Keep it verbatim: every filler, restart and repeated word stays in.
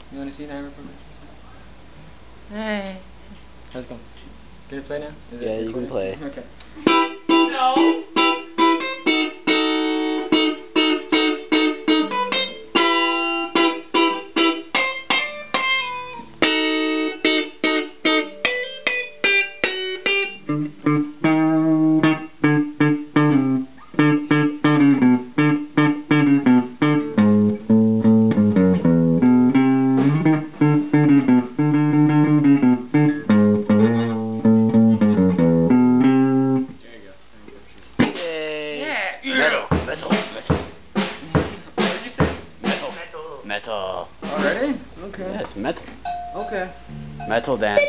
You want to see Nightmare Before Christmas? Hey. How's it going? Can it play now? Is yeah, it you can play. Okay. No. Metal, metal, metal. What did you say? Metal, metal, metal. Already? Okay. Yes, metal. Okay. Metal dance.